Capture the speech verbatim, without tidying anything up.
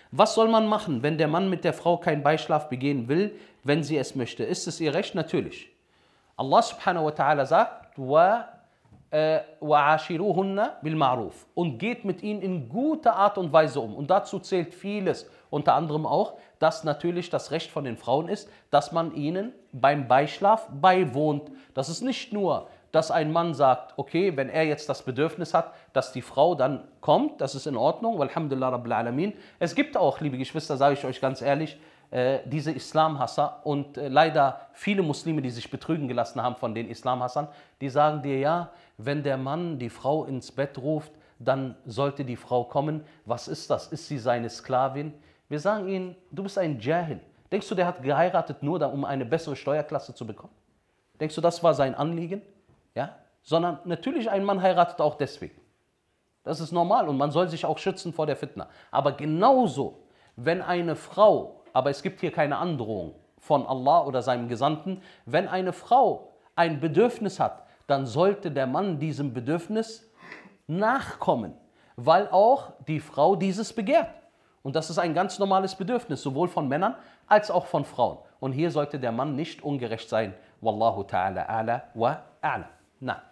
Was soll man machen, wenn der Mann mit der Frau keinen Beischlaf begehen will, wenn sie es möchte? Ist es ihr Recht? Natürlich. Allah subhanahu wa ta'ala sagt, wa وَعَاشِرُوهُنَّ بِالْمَعْرُوفِ und geht mit ihnen in guter Art und Weise um. Und dazu zählt vieles, unter anderem auch, dass natürlich das Recht von den Frauen ist, dass man ihnen beim Beischlaf beiwohnt. Das ist nicht nur, dass ein Mann sagt, okay, wenn er jetzt das Bedürfnis hat, dass die Frau dann kommt, das ist in Ordnung, walhamdulillah rabbil alamin. Es gibt auch, liebe Geschwister, sage ich euch ganz ehrlich, äh, diese Islamhasser und äh, leider viele Muslime, die sich betrügen gelassen haben von den Islamhassern, die sagen dir, ja, wenn der Mann die Frau ins Bett ruft, dann sollte die Frau kommen. Was ist das? Ist sie seine Sklavin? Wir sagen ihnen, du bist ein Jahil. Denkst du, der hat geheiratet nur, um eine bessere Steuerklasse zu bekommen? Denkst du, das war sein Anliegen? Ja? Sondern natürlich, ein Mann heiratet auch deswegen. Das ist normal und man soll sich auch schützen vor der Fitna. Aber genauso, wenn eine Frau, aber es gibt hier keine Androhung von Allah oder seinem Gesandten, wenn eine Frau ein Bedürfnis hat, dann sollte der Mann diesem Bedürfnis nachkommen, weil auch die Frau dieses begehrt. Und das ist ein ganz normales Bedürfnis, sowohl von Männern als auch von Frauen. Und hier sollte der Mann nicht ungerecht sein. Wallahu ta'ala a'la wa a'la. Na.